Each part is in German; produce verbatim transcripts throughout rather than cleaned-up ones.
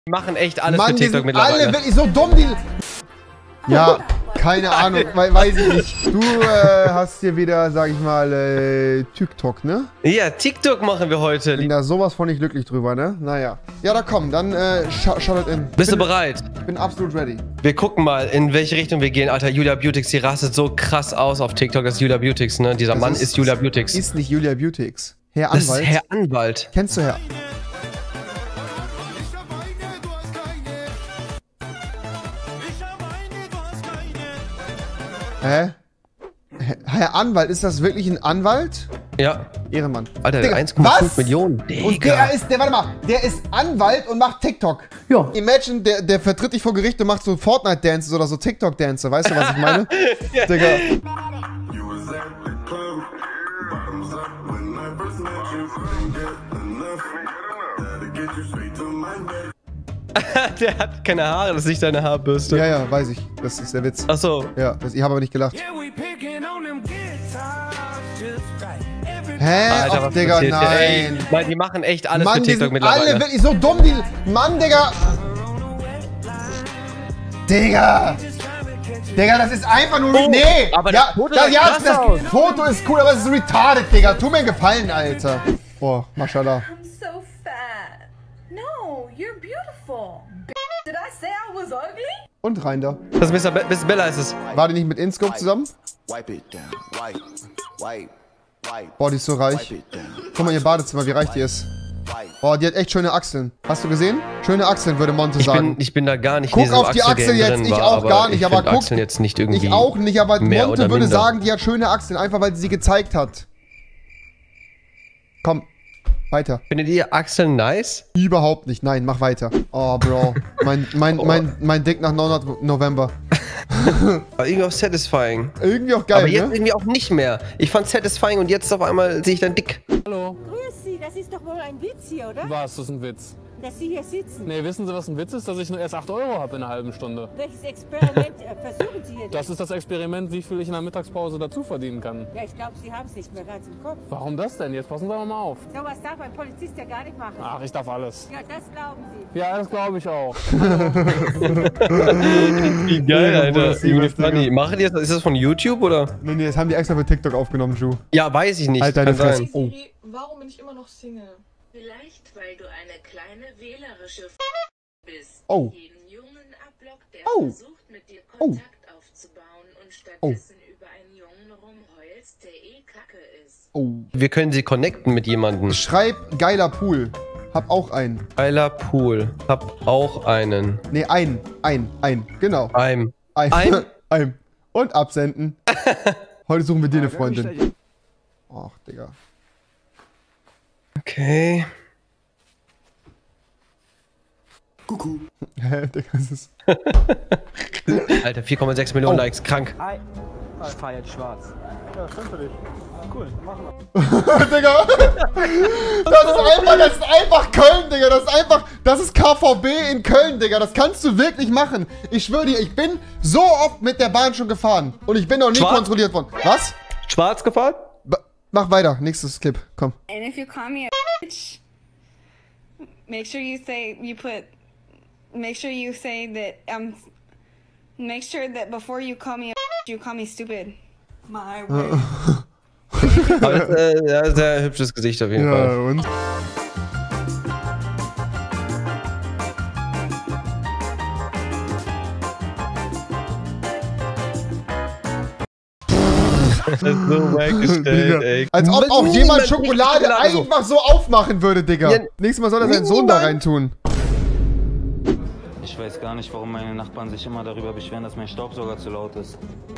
Die machen echt alles Mann, für TikTok mittlerweile. Alle wirklich so dumm, die... Ja, keine Ahnung, weiß ich nicht. Du äh, hast hier wieder, sag ich mal, äh, TikTok, ne? Ja, TikTok machen wir heute. Ich bin da sowas von nicht glücklich drüber, ne? Naja. Ja, da komm, dann äh, schaut scha in. Bist bin, du bereit? Ich bin absolut ready. Wir gucken mal, in welche Richtung wir gehen. Alter, Julia Beautix, die rastet so krass aus auf TikTok. Das ist Julia Beautix, ne? Dieser das Mann ist, ist Julia Beautix. Ist nicht Julia Beautix. Herr das Anwalt. Ist Herr Anwalt. Kennst du Herr... Hä? Herr Anwalt, ist das wirklich ein Anwalt? Ja. Ehrenmann. Alter, der eins Komma fünf Millionen. Digga. Und der ist, der, warte mal, der ist Anwalt und macht TikTok. Ja. Imagine, der, der vertritt dich vor Gericht und macht so Fortnite-Dances oder so TikTok-Dances. Weißt du, was ich meine? Ja. Digga. Der hat keine Haare, das ist nicht deine Haarbürste. Ja, ja, weiß ich. Das ist der Witz. Ach so. Ja, das, ich habe aber nicht gelacht. Hä? Alter, Och, Digga, nein. Mann, die machen echt alles Mann, für TikTok die mittlerweile. Alle wirklich so dumm, die... Mann, Digga. Digga. Digga, das ist einfach nur... Oh, nee. Aber ja, das Foto, das, ja, das das Foto ist cool, aber es ist retarded, Digga. Tu mir einen Gefallen, Alter. Boah, mashallah. I'm so fat. No, you're beautiful. Did I say I was ugly? Und rein da. Das ist Mister Be Mister Bella ist es. War die nicht mit InScope zusammen? Boah, die ist so reich. Guck mal, ihr Badezimmer, wie reich die ist. Boah, die hat echt schöne Achseln. Hast du gesehen? Schöne Achseln, würde Monte ich sagen. Bin, ich bin da gar nicht Guck auf die Achsel jetzt, drin ich war, auch gar nicht, aber, aber guck. Achseln jetzt nicht irgendwie ich auch nicht, aber mehr Monte würde minder. sagen, die hat schöne Achseln, einfach weil sie sie gezeigt hat. Komm, weiter. Findet ihr Achseln nice? Überhaupt nicht, nein, mach weiter. Oh, Bro. Mein, mein, oh. mein, mein Dick nach neunhundert November. Aber irgendwie auch satisfying. Irgendwie auch geil, aber jetzt ne? irgendwie auch nicht mehr. Ich fand satisfying und jetzt auf einmal sehe ich dein Dick. Hallo. Grüß Sie, das ist doch wohl ein Witz hier, oder? Was, das ist ein Witz? Dass Sie hier sitzen. Nee, wissen Sie, was ein Witz ist? Dass ich nur erst acht Euro habe in einer halben Stunde. Welches Experiment äh, versuchen Sie hier? Das ist das Experiment, wie viel ich in der Mittagspause dazu verdienen kann. Ja, ich glaube, Sie haben es nicht mehr ganz im Kopf. Warum das denn? Jetzt passen Sie doch mal auf. So was darf ein Polizist ja gar nicht machen. Ach, ich darf alles. Ja, das glauben Sie. Ja, das glaube ich auch. Wie geil, Alter. Funny. Machen die das, ist das von YouTube oder? Nee, nee, das haben die extra für TikTok aufgenommen, Ju. Ja, weiß ich nicht. Halt deine Kann Fresse. sein. Oh. Siri, warum bin ich immer noch Single? Vielleicht, weil du eine kleine wählerische F bist. Oh. Jeden Jungen ablockt, der Oh. versucht, mit dir Kontakt oh. aufzubauen und stattdessen oh. über einen Jungen rumheulst, der eh kacke ist. Oh. Wir können sie connecten mit jemandem. Schreib geiler Pool. Hab auch einen. Geiler Pool. Hab auch einen. Nee, ein. Ein. Ein. Genau. Ein. Ein. Ein. Ein. Und absenden. Heute suchen wir dir eine Freundin. Ach, Digga. Okay. Kuckuck. Hä, Digga, das ist... Alter, vier Komma sechs Millionen Oh. Likes. Krank. Ich fahr jetzt schwarz. Ja, schön für dich. Cool, machen wir. Digga. Das ist einfach, das ist einfach Köln, Digga. Das ist einfach, das ist K V B in Köln, Digga. Das kannst du wirklich machen. Ich schwöre dir, ich bin so oft mit der Bahn schon gefahren. Und ich bin noch nie Schwarz? kontrolliert worden. Was? Schwarz gefahren? Ba Mach weiter. Nächstes Clip. Komm. And if you call me a bitch, make sure you say, you put, make sure you say that, um, make sure that before you call me a bitch, you call me stupid. My way. Aber das, äh, ja, sehr hübsches Gesicht auf jeden Ja, Fall. und? Das ist so weggestellt, ey. Als ob auch Niemand jemand kriegt Schokolade Schokolade so. einfach so aufmachen würde, Digga. Ja, Nächstes Mal soll er seinen Sohn da rein tun. Ich weiß gar nicht, warum meine Nachbarn sich immer darüber beschweren, dass mein Staubsauger zu laut ist.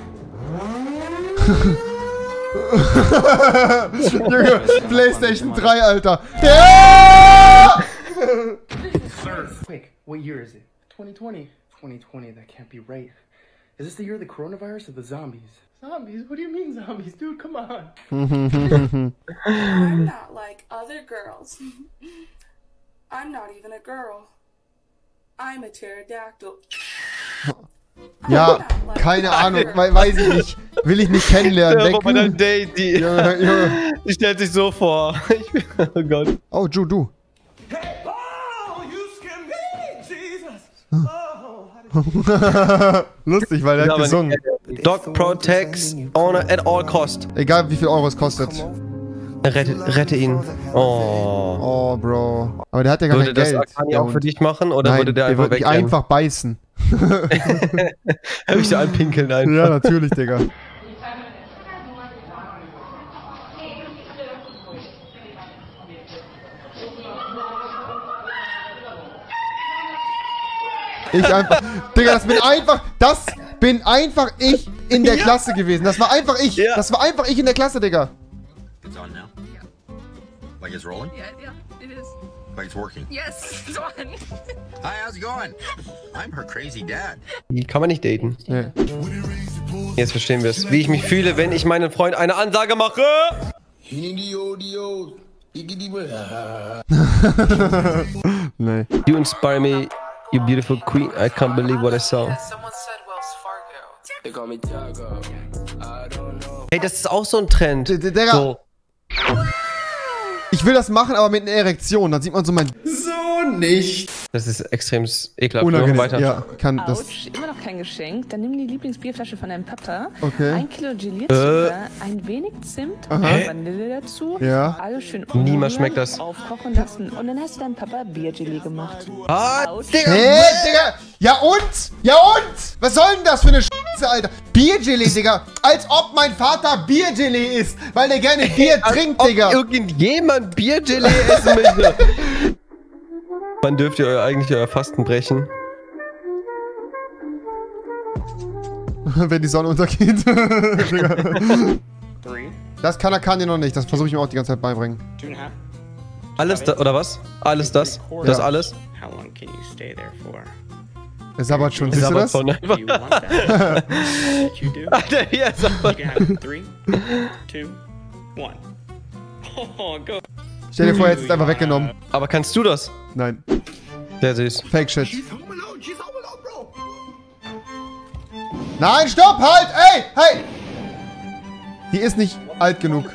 Junge, PlayStation drei, Alter. Ja! Quick, what year is it? twenty twenty. twenty twenty, that can't be right. Is this the year of the coronavirus or the zombies? Zombies? What do you mean zombies? Dude, come on. I'm not like other girls. I'm not even a girl. I'm a pterodactyl. Ja, keine Ahnung, we weiß ich nicht. Will ich nicht kennenlernen. Ja, bei deinem Date, die, Junge, Junge. die stellt sich so vor. Ich, oh Gott. Oh, Ju, du. Lustig, weil er hat gesungen. Dog protects owner at all cost. Egal wie viel Euro es kostet. Rette, rette ihn. Oh. Oh, Bro. Aber der hat ja gar Würde kein Geld. das Akani auch für dich machen oder Nein, würde der einfach der weg? einfach beißen. Hab ich so anpinkeln einfach. Ja, natürlich, Digga. Ich einfach, Digga, das bin einfach, das bin einfach ich in der Klasse gewesen. Das war einfach ich. Ja. Das war einfach ich in der Klasse, Digga. It's on now? Like it's rolling? Yeah, yeah, it is. Like it's working? Yes, it's on. Hi, how's it going? I'm her crazy dad. Die kann man nicht daten. Nee. Jetzt verstehen wir es. Wie ich mich fühle, wenn ich meinem Freund eine Ansage mache. Nee. You inspire me, you beautiful queen. I can't believe what I saw. Hey, das ist auch so ein Trend. Digga. So. Ich will das machen, aber mit einer Erektion. Dann sieht man so mein... So nicht. Das ist extrem ekelhaft. Unangenehm. Weiter. Ja, kann das... Autsch, immer noch kein Geschenk. Dann nimm die Lieblingsbierflasche von deinem Papa. Okay. Ein Kilo Gelierzucker, Äh. ein wenig Zimt, Aha. Vanille dazu. Ja. Alles schön Niemals umrühren, schmeckt das. aufkochen lassen. Und dann hast du deinem Papa Biergelee gemacht. Ah, Autsch. Digga. Hä, Digga? Ja und? Ja und? Was soll denn das für eine Scheiße, Alter? Biergelee, Digga. Als ob mein Vater Biergelee isst, weil der gerne Bier trinkt, Ob Digga. irgendjemand Biergelee essen möchte. Wann dürft ihr euer, eigentlich euer Fasten brechen? Wenn die Sonne untergeht. Digga. Das kann er kann dir noch nicht. Das versuche ich mir auch die ganze Zeit beibringen. Alles da, oder was? Alles das? Das Ja. alles? Er sabbert schon, Es siehst du sabbert das? von einfach. Alter, wie er sabbert. Stell dir vor, er hätte es einfach weggenommen. Aber kannst du das? Nein. Sehr süß. Fake Shit. Nein, stopp, halt, ey, hey! Die ist nicht alt genug.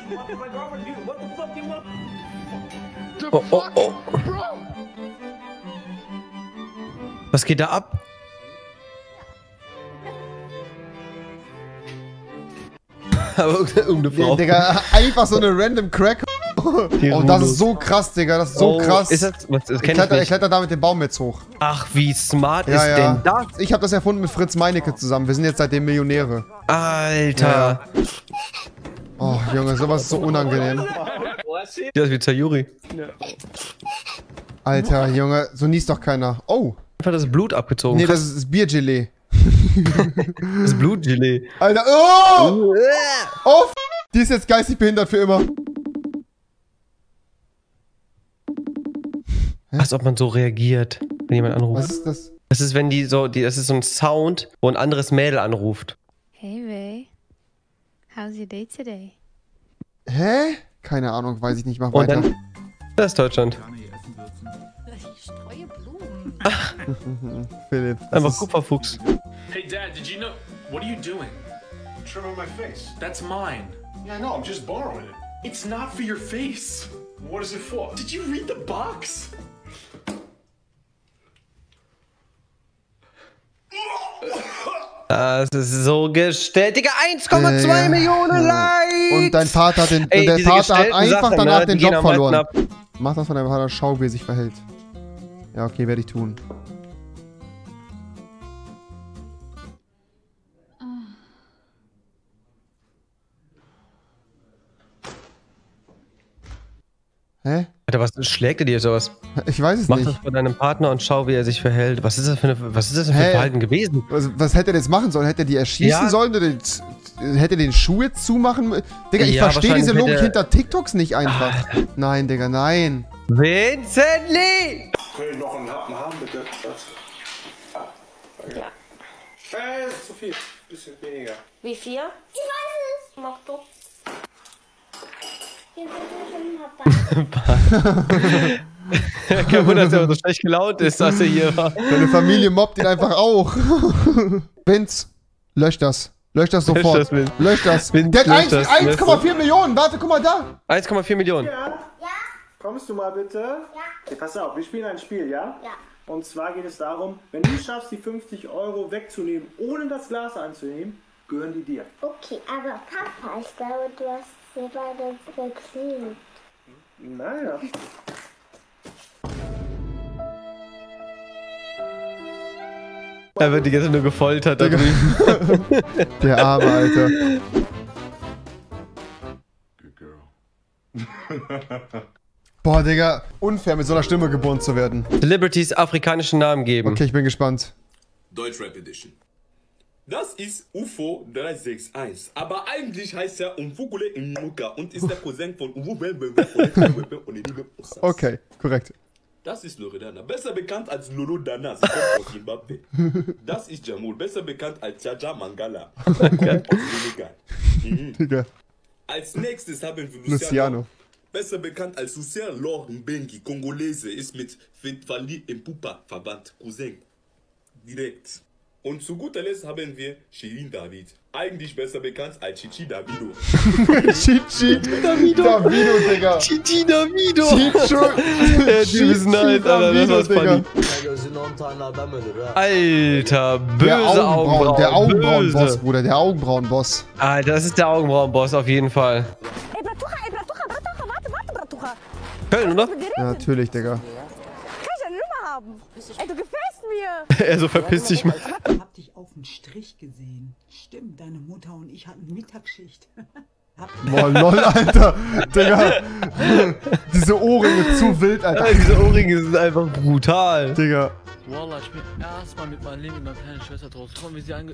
Oh, oh, oh. Was geht da ab? Aber irgendeine Frau. Digga, einfach so eine random Crack. Oh, das ist so krass, Digga, das ist so Oh, krass. ist das- was- das ich, kenn ich kletter, ich nicht. kletter da mit dem Baum jetzt hoch. Ach, wie smart Ja, ist ja. denn das? Ich habe das erfunden mit Fritz Meinecke zusammen. Wir sind jetzt seitdem Millionäre. Alter. Ja. Oh, Junge, sowas ist so unangenehm. Das ist wie Sayuri. Alter, Junge, so niest doch keiner. Oh. Einfach das Blut abgezogen. Nee, das ist, ist Biergelee. Das Blutgelee. Alter, oh! Oh, f die ist jetzt geistig behindert für immer. Als ob man so reagiert, wenn jemand anruft. Was ist das? Das ist, wenn die so, die, das ist so ein Sound, wo ein anderes Mädel anruft. Hey Ray, how's your day today? Hä? Keine Ahnung, weiß ich nicht, mach Und weiter. dann, das ist Deutschland. Ich streue Blumen. Philipp, das Einfach ist- Kupferfuchs. Hey Dad, did you know, what are you doing? Trimming my face. That's mine. Yeah, I know, I'm just borrowing it. It's not for your face. What is it for? Did you read the box? Das ist so gestellt. Digga, eins Komma zwei Digga. Millionen Likes! Und dein Vater hat den, Ey, und der diese Vater hat gestellten einfach Sachen, danach ne, den die gehen Job am meisten verloren. ab. Mach das von deinem Vater, schau, wie er sich verhält. Ja, okay, werde ich tun. Hä? Alter, was schlägt er dir sowas? Ich weiß es Mach nicht. das vor deinem Partner und schau, wie er sich verhält. Was ist das für, eine, was ist das für ein Hä? Verhalten gewesen? Was, was hätte er jetzt machen sollen? Hätte er die erschießen Ja. sollen? Oder den, hätte er den Schuh jetzt zumachen? Digga, ich Ja, verstehe diese wahrscheinlich Logik hätte er- hinter TikToks nicht einfach. Nein, Digga, nein. Vincent Lee! Will ich noch einen Happen haben, bitte? Ah, danke. Äh, ist zu viel. Bisschen weniger. Wie viel? Ich weiß es. Mach doch. Kein Wunder, dass er so schlecht gelaunt ist, als er hier war. Deine Familie mobbt ihn einfach auch. Vince, lösch das. Lösch das sofort. das, Vince. Lösch das. Vince, Der hat lösch eins- das, eins Komma vier Millionen. Warte, guck mal da. eins Komma vier Millionen. Ja? Ja? Kommst du mal bitte? Ja. Okay, pass auf, wir spielen ein Spiel, ja? Ja. Und zwar geht es darum, wenn du es schaffst, die fünfzig Euro wegzunehmen, ohne das Glas anzunehmen, gehören die dir. Okay, aber Papa, ich glaube, du hast sie beide verklebt. Naja. Er wird die ganze Zeit nur gefoltert da drüben. Der arme Alter. Boah, Digga, unfair mit so einer Stimme geboren zu werden. Celebrities afrikanischen Namen geben. Okay, ich bin gespannt. Deutschrap Edition. Das ist U F O drei sechs eins, aber eigentlich heißt er Umfugule Inuka und ist der Cousin von Okay, korrekt. Das ist Loredana, besser bekannt als Lolo Dana, sie kommt aus Zimbabwe. Das ist Jamul, besser bekannt als Jaja Mangala, kommt aus Senegal. Mhm. Digga. Als nächstes haben wir Luciano, Luciano. besser bekannt als Hussein Lor Mbengi, Kongolese, ist mit Fetfali Mpupa verwandt, Cousin. Direkt. Und zu guter Letzt haben wir Shirin David, eigentlich besser bekannt als Chichi Davido. Chichi Davido. Davido, Digga. Chichi Davido. Chicho. Der Typ ist nice, Alter. Das war's funny. Alter, böse der Augenbrauen, Augenbrauen. Der Augenbrauenboss, böse. Bruder. Der Augenbrauenboss. Alter, das ist der Augenbrauenboss auf jeden Fall. Ey, Bratucha, ey, Bratucha, warte, warte, warte, Bratucha. Köln, oder? Ja, natürlich, Digga. Kann ich eine Nummer haben? Ey, du gefällst mir. Er so, verpiss dich mal. Ich hab dich auf den Strich gesehen. Stimmt, deine Mutter und ich hatten Mittagsschicht. Boah, lol, Alter. Digga. Diese Ohrringe zu wild, Alter. Ja, diese Ohrringe sind einfach brutal. Digga. Wallah, ich bin erstmal mit meinem Leben mit meiner kleinen Schwester draus. Komm, wie sie ange...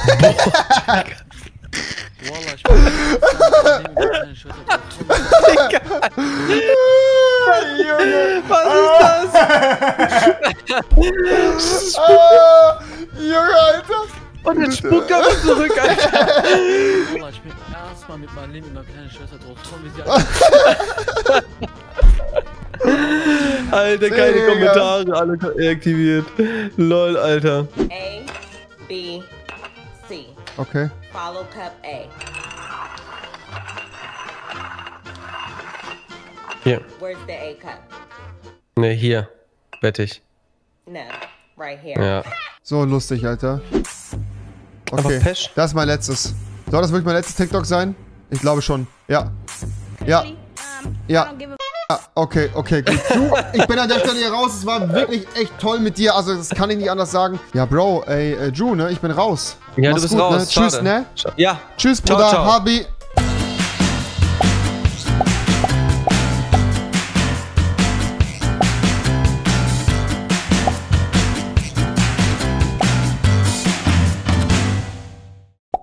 Wallah, ich bin erstmal mit meiner kleinen Schwester draus. Digga. Junge, was ist das? Ah, Junge, Alter. Und jetzt spuckt er mich zurück, Alter. Wallah, ich bin erstmal mit meinem Leben mit meiner kleinen Schwester draus. Komm, wie sie ange... Alter, keine Digga. Kommentare, alle aktiviert. Lol, Alter. A, B, C. Okay. Follow cup A. Hier. Where's the A cup? Ne, hier. Bettig. No, right here. Ja. So lustig, Alter. Aber Okay, Pesch. das ist mein letztes. Soll das wirklich mein letztes TikTok sein? Ich glaube schon. Ja. Ja. Ja. Ah, okay, okay, gut. Du, ich bin an der Stelle hier raus. Es war wirklich echt toll mit dir. Also, das kann ich nicht anders sagen. Ja, Bro, ey, äh, Drew, ne? Ich bin raus. Ja, Mach's du bist gut, raus. Ne? Tschüss, Schade. ne? Ja. Tschüss, Ciao, Bruder. ciao. Habi.